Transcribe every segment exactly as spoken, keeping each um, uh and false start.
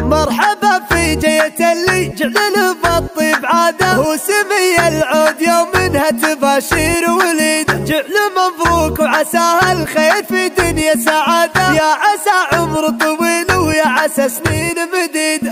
مرحبا في جية اللي جعل بالطيب عادة، وسمي العود يوم منها تباشير وليد. جعل مبروك وعساها الخير في دنيا سعادة، يا عسى عمر طويل ويا عسى سنين مديدة.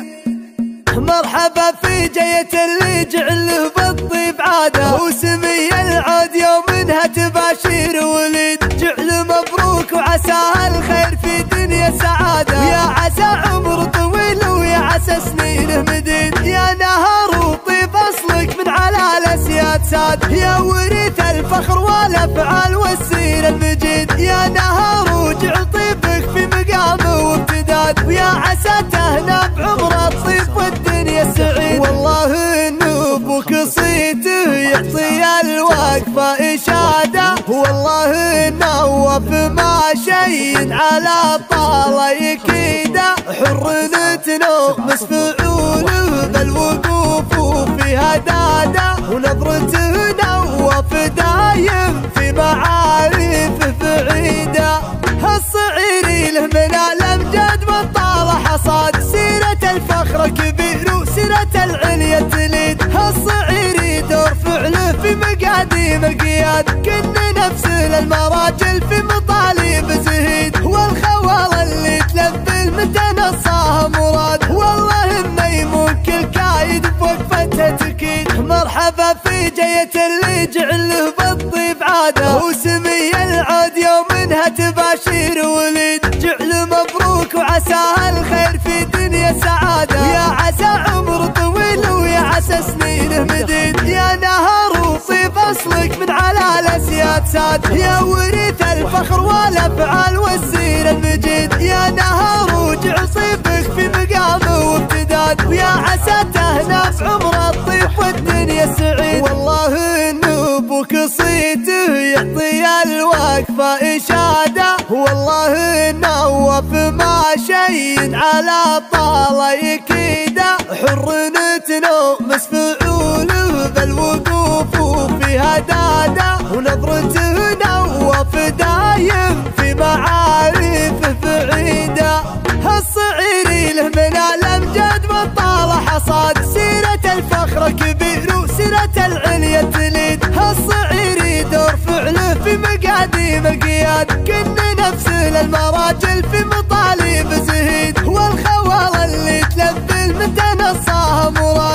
مرحبا في جية اللي جعله بالطيب عادة، وسمي العود يوم منها تباشير وليد. جعل مبروك وعساها الخير في دنيا سعادة، يا عسى عمر طويل ويا عسى سنين مديد. يا نهر وطيب اصلك من على الاسياد ساد، يا وريث الفخر والافعال والسير المجيد. يا نهر وجعل طيبك في مقام وامتداد، ويا عسى تهنى بعمر الطيب والدنيا السعيد. والله ان ابوك صيته يعطي الوقفه اشاده، والله انه وفي ما شيء على طاله يكيده. حر نتنغمس فعوله بالوقوف فيها داده، ونظرته نوف دايم في معارفه بعيده. هالصعيري له من الامجاد والطاله حصاد، سيره الفخر كبير وسيره العليا تليد. هالصعيري دور فعله في مقاديم القياد، كن نفسه للمراجل في مطالب زهيد. والخوال اللي تلبل متى نصاها مراد، والله انه يموت كل كايد بوقفته تكيد. مرحبا في جية اللي جعله بالطيب عاده، وسمي العود يوم منها تباشير وليد. جعل مبروك وعساها الخير في دنيا سعادة، يا عسى عمر طويل ويا عسى سنين مديد. يا نهر وطيب اصلك من على الاسياد ساد، يا وريث الفخر والافعال والسير المجيد. يا نهر وجعل طيبك في مقام وامتداد، ويا عسى تهنى بعمر الطيب والدنيا السعيد. والله ان ابوك صيته يعطي الوقفه اشاده، والله انه وفي ما شيء على طاله يكيده. حر نتنغمس فعوله بالوقوف فيها داده، ونظرته نوف دايم في معارفه بعيده. هالصعيري له من الامجاد والطاله حصاد، سيره الفخر كبير وسيره العليا تليد. هالصعيري دور فعله في مقاديم القياد، كن نفسه للمراجل في مطالب زهيد. والخوال اللي تلبل متى نصاها مراد،